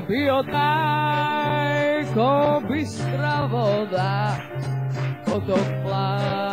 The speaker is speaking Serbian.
bio taj ko bistra voda od tog plana.